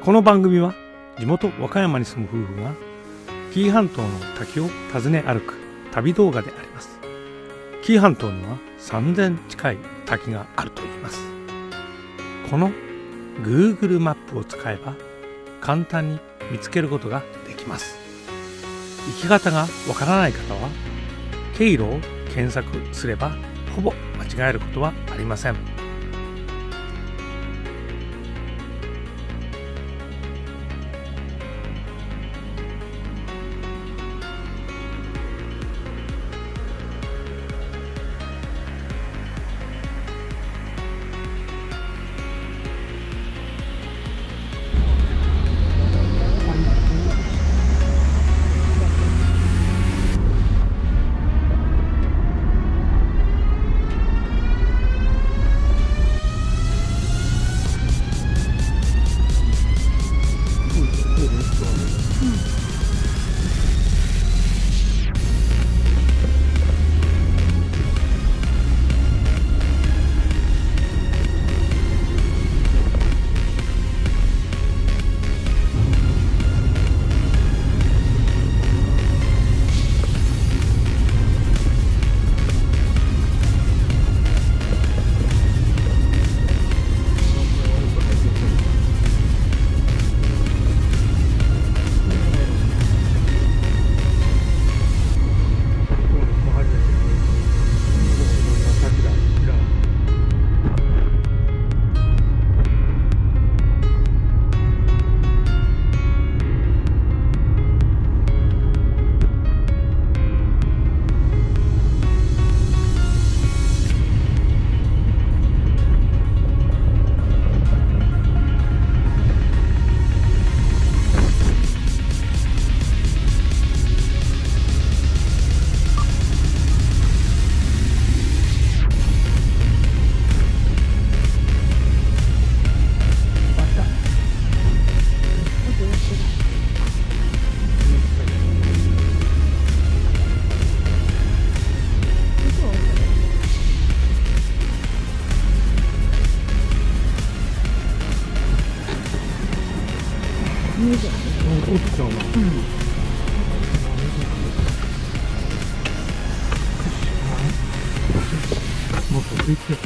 この番組は地元和歌山に住む夫婦が紀伊半島の滝を訪ね歩く旅動画であります。紀伊半島には3000近い滝があるといいます。この Google マップを使えば簡単に見つけることができます。行き方がわからない方は経路を検索すればほぼ間違えることはありません。落ちちゃうな。もっと浮いて。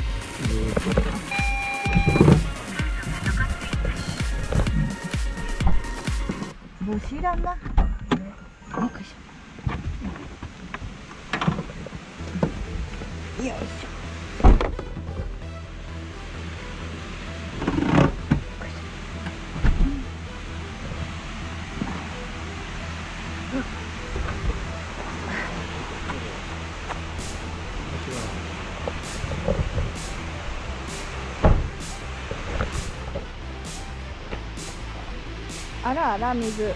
帽子いらんな。よいしょ。よいしょ。あらあら水。そうそう。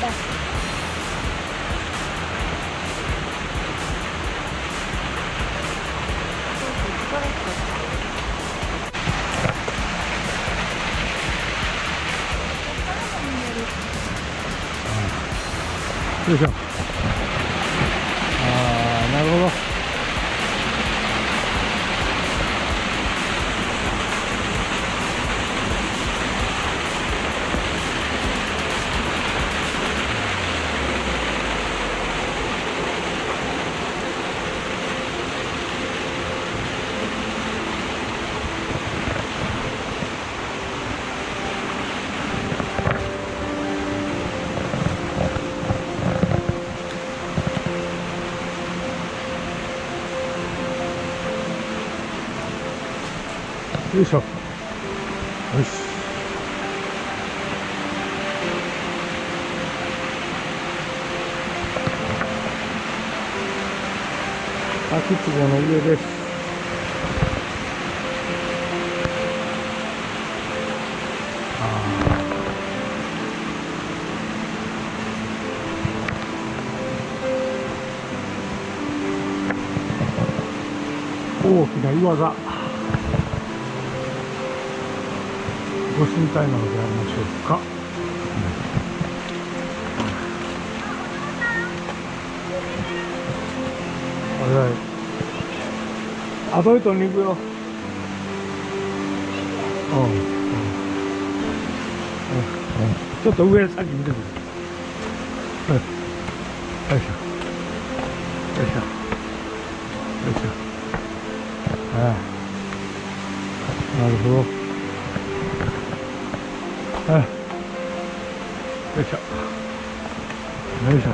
よいしょ。なるほど。よいしょ。よし。滝壺の上です。大きな岩がご神体なのでありましょうか。あとで取りに行くよ。ちょっと上先見てくれ。よいしょ。よいしょ。よいしょ。なるほど。よいしょ。よいしょ。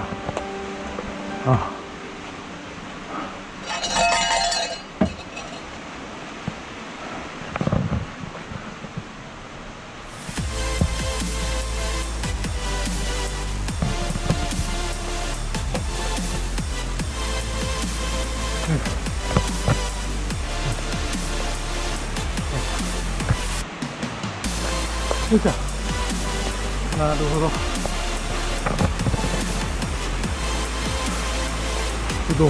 よいしょ。なるほど。どう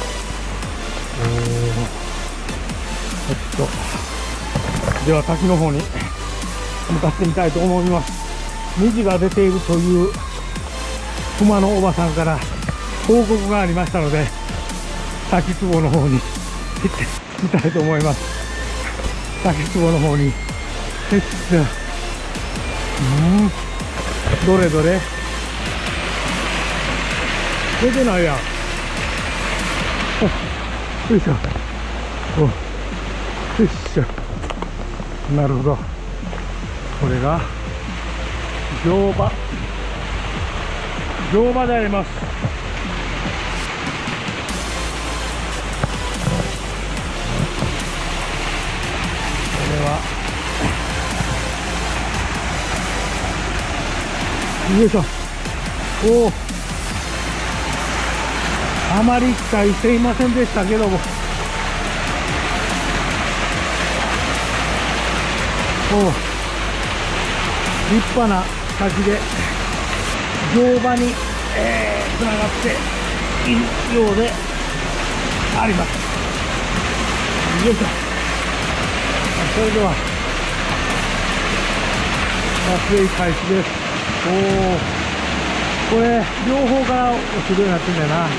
では滝の方に向かってみたいと思います。虹が出ているという熊のおばさんから報告がありましたので、滝壺の方に行ってみたいと思います。滝壺の方にどれどれ出てないやん。よいしょ。よいしょ。なるほど。これが乗馬であります。これはよいしょ。あまり期待していませんでしたけども、立派な滝で乗馬につながっているようであります。よいしょ。それでは撮影開始です。これ両方から落ちるようになってんだよな。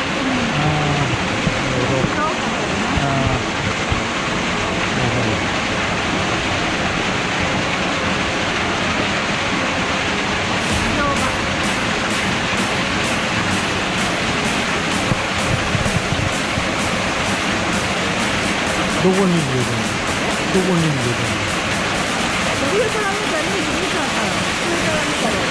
どこに入れてるの？どこに入れてるの？上から見たら、上から見たら。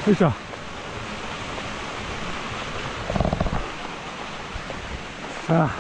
よいしょ。さあ。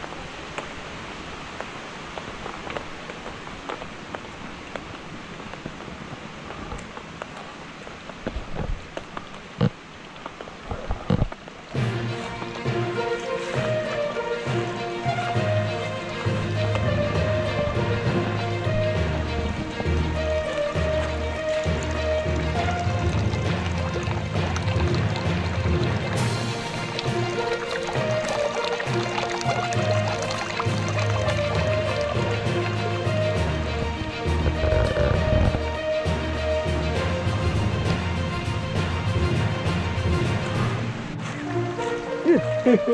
うわ、煙いっ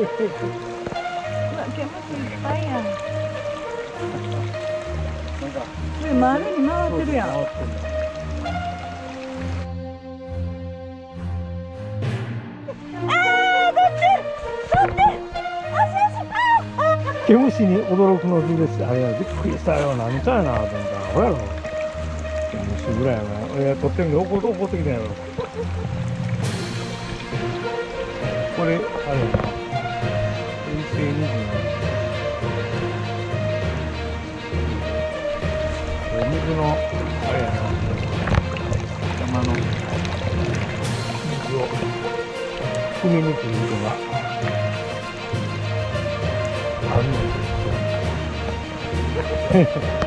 ぱいやん。これ丸に回ってるやん。 毛虫に驚くの図です。あれはびっくりしたよ。何ちゃうやなと思ったら、ほやろ。毛虫ぐらいやな。撮ってんけど怒ってきたやろ。これ、あれやな。衛星27。水の、あれやな。山の水を汲みに来る人があるのです。